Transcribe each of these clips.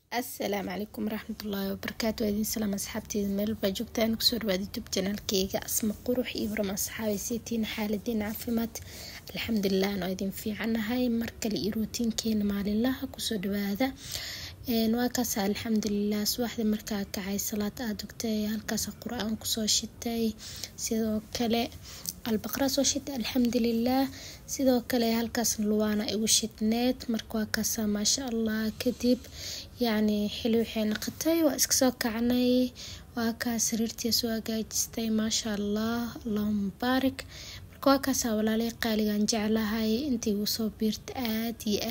السلام عليكم ورحمة الله وبركاته. وإذن سلام أصحابتي ميل باجوكتان كسور بعد يوتيوب channel كيغا اسم قروح إبرام أصحابي سيتين حالدين عافمات الحمد لله أنا إذن في عنا هاي مركل إيروتين كين مال الله كسور بهذا نواكاسا الحمد لله سواحد مركا كعي صلاة آدوكتاي هالكاسا قرآن كسور شتاي سيدو كالي البقرة سو شتاي الحمد لله سيدو كالي هالكاس لوانا إيو شتنات مركوا كاسا ما شاء الله كدب يعني حلو حين قتاي واسكسو كعني وكاس ريرتي سو جايستي ما شاء الله اللهم بارك مركوا كاسا ولا لي قالي ان جعلهاي انتي وسو بيرت آدي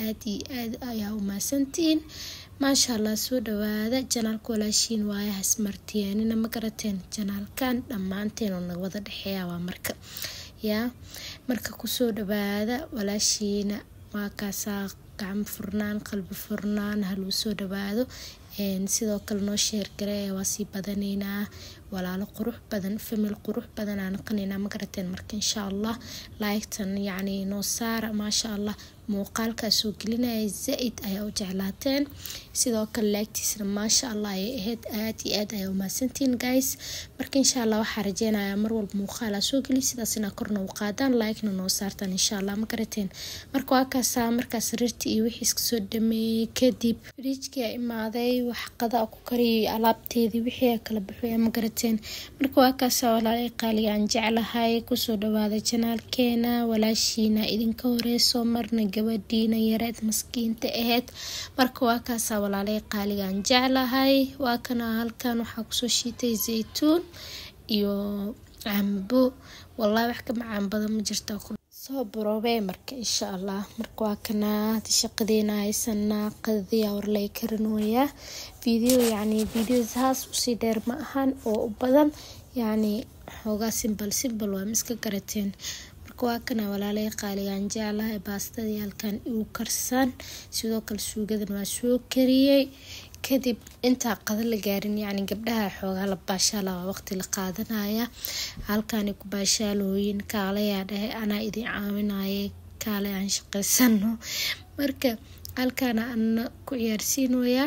يا وما سنتين ما شاء الله سو دوادا جنالك ولا شين وايا هسمرتين انا مقرتين جنال كان دمانتين ونوضا دحيا ومركا يا مركا كسو دوادا ولا شين وكاسا قعم فرنان قلب فرنان هلو سو دواادو sidoo kale noo sheer gareeya waa sii badanaynaa walaalo qurux badan famil qurux badan aan qanina ma garateen marka insha Allah like-tan yani noo saara ma sha Allah muuqaalka soo gelinay zaid ayaa u jeclaateen sidoo kale like-tiisna ma sha Allah ay ahayd aad iyo aad ayaa u maasantiin guys marka insha Allah waxa rajeenayaa mar walba muuqaal soo geli sidaasina korna u qaadaan like-na noo saartaan insha Allah ma garateen marka waa kaasa markaas rirti iyo wixii iska soo dhameeyay kadib fridge-ka imaaday wax qada ku kariyay alaabteedii wixii kala baxay ma garateen marka waa kaasa walaalay qaali aan jeclahay ku soo dhawaada channel-keena walaashiina idinka horeyso marna gabadhiina yareed maskiinta ahayd marka waa kaasa walaalay qaali aan jeclahay waa kana halkan waxa ku soo shiitay zeytuun iyo cambo wallahi wax ka macaan badan ma jirto soo broobay marka insha Allah marka waa kana shaqadeena haysana qadiya warlay karnooya video yani videosaas u sii dheer ma ahan oo u badan yani xogaa simple waa miska garateen marka waa kana walaalay qaaligan jeclahay baastadii halkan uu karsan sidoo kale suugadan waa soo kariyay kadib inta qada la gaarin yani gabdhaha xoogaa la baashala waqti la qaadanaya halkan ku baashalooyin kaaleya dhahay ana idin caawinaaye kaale aan shaqeysano marka halkan aan ku ciyaarsiinooya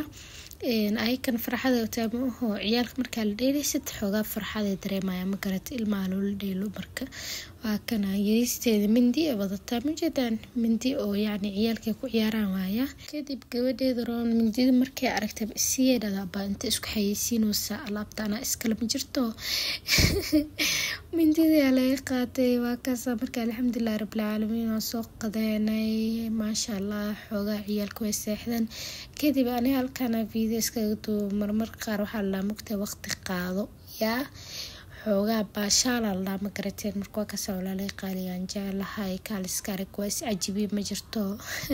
ay kan farxada taamo oo ciyaalka marka la dheelaysid xoogaa farxada dareemaya ma garat ilmaha loo dheelo marka waa kana yiristeeda mindi wadata majeedaan mindi oo yani ciyaalka ku ciyaaraan waaya kadib gabadheeda roon mindida markay aragtay siyeedada baa inta isku xayeysiinaysa alaabtana iskala ma jirto mindida la qaatay waa kaasa marka alxamdulillah rabbil caalamiin oo soo qadeenay ma sha Allah xoogaa ciyaalka way seexdaan kadib ani halkan video iskaga duub marmar qaar waxa la mugtay waqti qaado yaa xoogaa baashala la ma garateen marka ka soo walaalay qaaligan jeclahay kaaliskare kuwaas ajibi ma jirto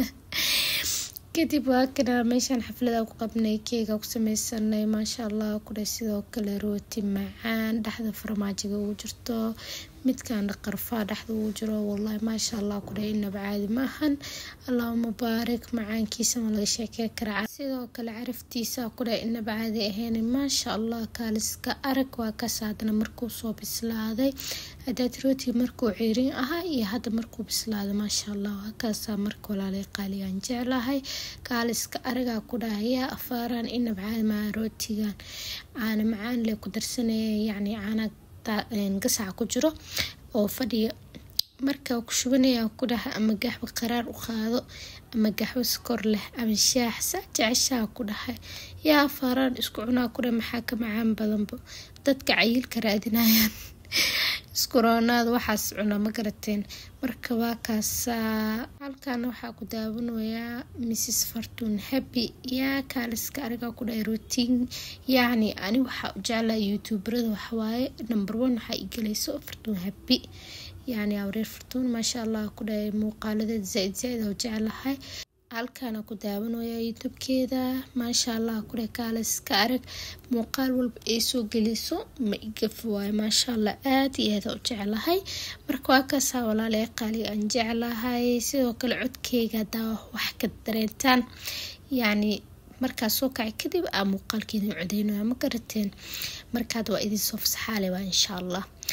kadib waa kana meeshan xaflada ku qabnay keega ku sameysanay ma sha Allah ku sidoo kale rooti macaan dhaxda farmaajiga ugu jirto midkaan qarfa dhaxda ugu jiro wallahi ma sha Allah ku inaba caadi ma ahan Allahumma baarik macaankiisa ma laga sheekay karaa sidoo kale caraftiisa ku inaba caadi ahayn ma sha Allah kaaliska arag waa ka saadna markuu soo bislaaday hadaad rooti markuu ciirin ahaa iyo hada markuu bislaaday ma sha Allah waa ka saa markuu walaalay qaaliyan jeclahay kaaliska araga ku dhahaya afaaran inaba caadi ma rootigan aan macaan le ku darsanay yani ana gasac ku jiro oo fadhiyo marka ku shubanaya ku dhaha ama gaxba qaraar u qaado ama gaxba skor leh ama shaax jecesha ku dhahay yaa faraan isku cunaa ku maxaa ka macaan badanba dadka cayilka raadinayaan iskuroonada waxaas cuna ma garateen marka waa kaasa halkan waxa ku daawanaya Mrs Fortune Happy yaa kaaliska ariga ku dhahay routine yani ani waxa u jeclaa youtuberada waxa waaye number 1 waxa igelayso Fortune Happy yani awreer Fortune ma sha Allah ku dhahay muuqaalada zaid oo jeclahay halkan ku daawanaya youtube-keeda ma sha Allah ku dhahay kaaliska arag muuqaal walba ay soo geliso ma igaf waay ma sha Allah aad iyo aad u jeclahay marka waa ka saa walaalay qaali aan jeclahay sidoo kale codkeyga daa wax ka dareentaan yani marka soo kacay kadib muuqaalkeeda codeynaa ma garateen markaad waa idin soo fasaxaale waa insha Allah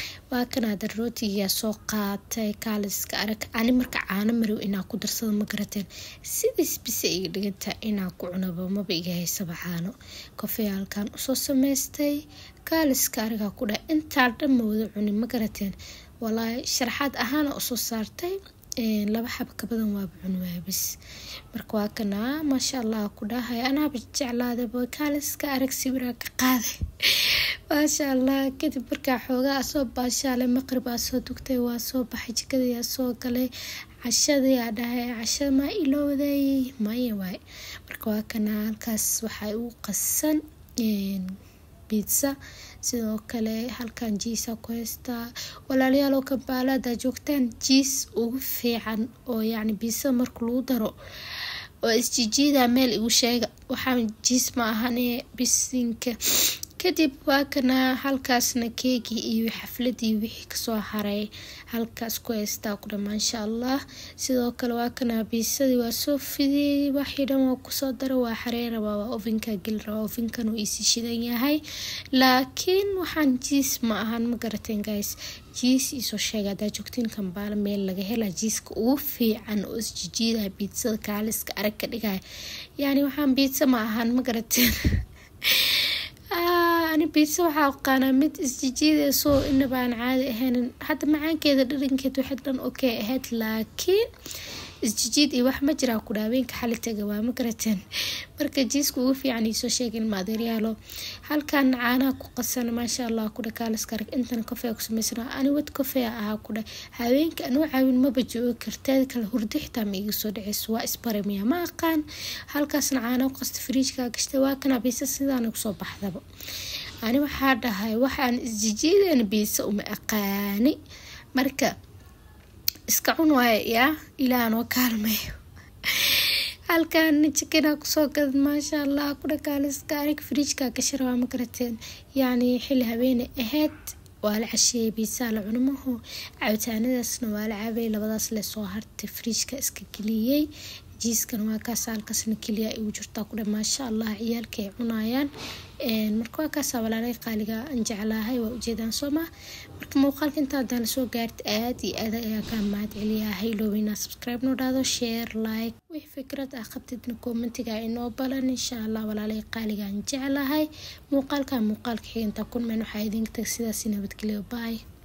وكان هذا الروتي يا سوقات كالس كأرك أنا مركع عنا مرو إنا قدر صد مقرتين سيدس بس إيجنتا إنا كونا بما بيجي سبحانه كوفي كان أصوص مستي كالس كأرك كودا أنت عدم موضوعني مقرتين والله شرحات أهانا أصوص صارتي لaba xab ka badan waa cunwaa bis marka waa kana ma sha Allah ku dhahay ana bijeclaada bookaliska arag sawira ka qaaday ma sha Allah kadib marka xoogaa soo baashaale maqrib soo dugtay waa soo baxay jikada soo galay cashadii dhahay cashada ma ilowday maya waay marka waa kana halkaas waxa uu qasan pizza sidoo kale halkan jiisa ku haysta walaalayaal oo ka baalada joogtaan jiis ugu fiican oo yani pizza marka lagu daro oo isjijiida meel igu sheega waxaan jiis ma ahane bisinka kadib waa kana halkaasna keegi iyo xafladii wixii ka soo haray halkaas ku haysta ku dhamaan insha Allah sidoo kale waa kana biisadii waa soo fidiyay waxii dhan waa ku soo daray waa xareera waa ovenka gal rabo ovenkan uu isi shidan yahay laakiin waxaan jiis ma ahan ma garateen guys jiis iso sheega da joogtiin kan baal meel laga hela jiiska ugu fiican oo isjijiida biidsada kaaliska arag ka dhigay yani waxaan biidsa ma ahan ma garateen أنا بيتزا وحاقانا مد إسجيجيدة سو إنه بان عادي أهان حتى معان كذا درينكت وحدن أوكي أهات لكن إسجيجيد إيه واح مجرى كدابين كحالة تقوى مقرتين مركا جيسكو وفي يعني سو شاكل مادريالو هل كان عانا قصنا ما شاء الله كده كالس كارك انتنا كوفيا كسميسنا أنا ود كوفيا أها كده هاوين كأنو عاوين ما بجوه كرتاد كالهردي حتى ميقو سودعي سوا إسبارميا ما قان هل كاسن عانا وقصد فريجكا كشتوا كنا بيسا سيدانا كسو بحذابو أنا وحادة هاي وحان إسجيجيد أنا بيسا أقاني مركا iskacun waay ya ilaan oo kaalmeeyo halkaan chicken ku soo gad ma sha Allah ku dhakaliska arig fridge-ka ka shirwa ma karateen yani xil habeen ahayd waa la cashay biisa la cunumaho cabitaanadaasna waa la cabay labadaas la soo hartay fridge-ka iska galiyay jiiskan waa ka saalkasna kaliya ay u jirtaa ku ma sha Allah ciyaalka ay cunayaan marka waa ka sabalaalay qaaliga aan jeclahay waa ujeedaan Soma marka muuqaalka inta aad soo gaartay aad iyo aad ayaa ka mahad celiyahay loobina subscribe noo dhaado share like wixii fikrad ah qabtidna commentiga inoo balan insha Allah walaalay qaaliga aan jeclahay muuqaalka xigta kun meen waxa idin tag sidaas nabadgelyo bye